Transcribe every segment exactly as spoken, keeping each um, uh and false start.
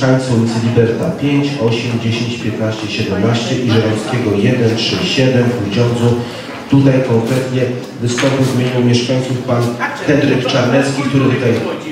mieszkańcy ulicy Liberta pięć, osiem, dziesięć, piętnaście, siedemnaście i Żeromskiego jeden, trzy, siedem w Grudziądzu. Tutaj konkretnie wystąpił w imieniu mieszkańców pan Henryk Czarnecki, który tutaj...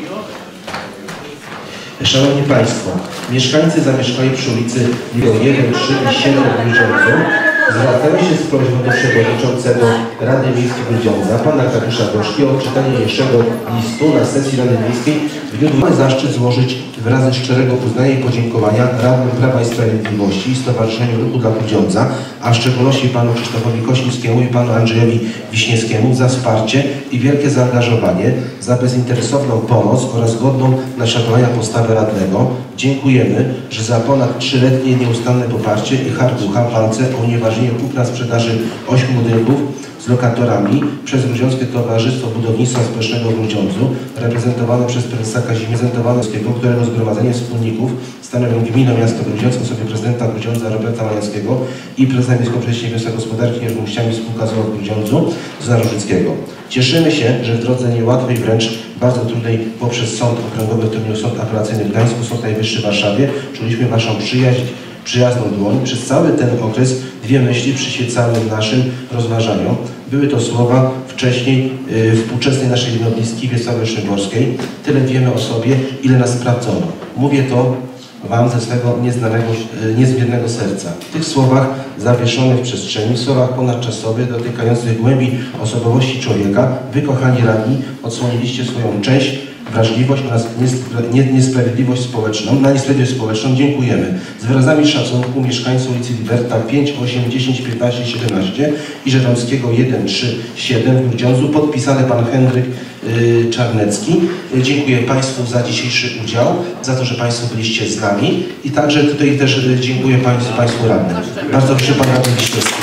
Szanowni Państwo, mieszkańcy zamieszkali przy ulicy jeden, trzy i siedem w Grudziądzu. Zwracają się z prośbą do przewodniczącego Rady Miejskiej Grudziądza, pana Arkadiusza Gorzki, o odczytanie niniejszego listu na sesji Rady Miejskiej. W dniu mamy zaszczyt złożyć wyrazy szczerego uznania i podziękowania radnym Prawa i Sprawiedliwości i Stowarzyszeniu Ruchu dla Grudziądza, a w szczególności panu Krzysztofowi Kośnickiemu i panu Andrzejowi Wiśniewskiemu za wsparcie i wielkie zaangażowanie, za bezinteresowną pomoc oraz godną naśladowania postawę radnego. Dziękujemy, że za ponad trzyletnie nieustanne poparcie i hard ducha walce o unieważnienie kupna sprzedaży ośmiu budynków z lokatorami przez Grudziąckie Towarzystwo Budownictwa Społecznego w Grudziądzu, reprezentowane przez prezesa Kazimierza Majanskiego, którego zgromadzenie wspólników stanowią gmina miasto Grudziądz, w osobie prezydenta Grudziądza Roberta Majanskiego i prezesa Miejskiego Przedsiębiorstwa Gospodarki Nieruchomościami Spółka z o o w Grudziądzu Zora Różyckiego. Cieszymy się, że w drodze niełatwej, wręcz bardzo trudnej poprzez Sąd Okręgowy w Toruniu, Sąd Apelacyjny w Gdańsku, Sąd Najwyższy w Warszawie, czuliśmy Waszą przyjaźń, przyjazną dłoń. Przez cały ten okres dwie myśli przyświecały naszym rozważaniom. Były to słowa wcześniej yy, współczesnej naszej noblistki Wiesławy Szymborskiej. Tyle wiemy o sobie, ile nas sprawdzono. Mówię to Wam ze swego nieznanego, yy, niezmiernego serca. W tych słowach zawieszonych w przestrzeni, w słowach ponadczasowych, dotykających głębi osobowości człowieka, Wy, kochani radni, odsłoniliście swoją część, wrażliwość oraz niesprawiedliwość społeczną, na niesprawiedliwość społeczną dziękujemy. Z wyrazami szacunku mieszkańców ulicy Liberta pięć, osiem, dziesięć, piętnaście, siedemnaście i Żeromskiego jeden, trzy, siedem w Grudziądzu, podpisany pan Henryk yy, Czarnecki. Yy, dziękuję Państwu za dzisiejszy udział, za to, że Państwo byliście z nami i także tutaj też yy, dziękuję Państwu, Państwu radnym. Bardzo proszę Pan Radny Wiśniewski.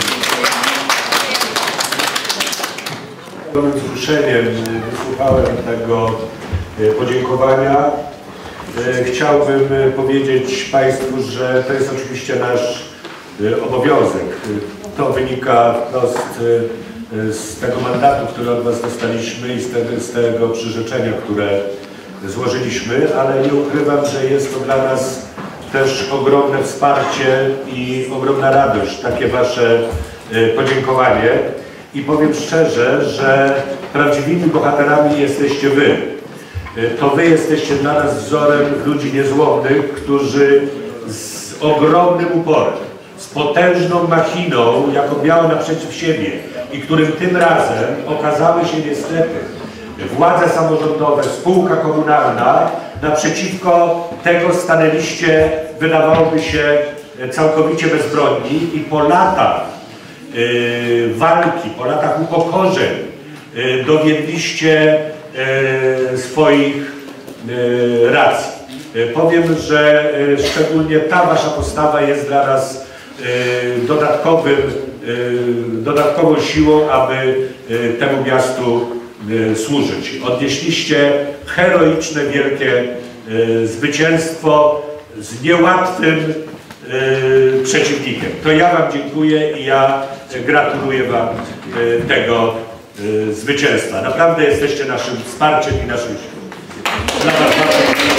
Z wzruszeniem wysłuchałem tego podziękowania. Chciałbym powiedzieć Państwu, że to jest oczywiście nasz obowiązek. To wynika wprost z tego mandatu, który od Was dostaliśmy i z tego, z tego przyrzeczenia, które złożyliśmy, ale nie ukrywam, że jest to dla nas też ogromne wsparcie i ogromna radość, takie Wasze podziękowanie. I powiem szczerze, że prawdziwymi bohaterami jesteście Wy. To Wy jesteście dla nas wzorem ludzi niezłomnych, którzy z ogromnym uporem, z potężną machiną, jaką miało naprzeciw siebie i którym tym razem okazały się niestety władze samorządowe, spółka komunalna, naprzeciwko tego stanęliście, wydawałoby się, całkowicie bezbronni i po latach yy, walki, po latach upokorzeń yy, dowiedliście yy, swoich yy, racji. Yy, powiem, że yy, szczególnie ta Wasza postawa jest dla nas yy, dodatkowym, yy, dodatkową siłą, aby yy, temu miastu yy, służyć. Odnieśliście heroiczne, wielkie yy, zwycięstwo z niełatwym yy, przeciwnikiem. To ja Wam dziękuję i ja gratuluję Wam yy, tego yy, zwycięstwa. Naprawdę jesteście naszym wsparciem i naszym siłą. Dla was bardzo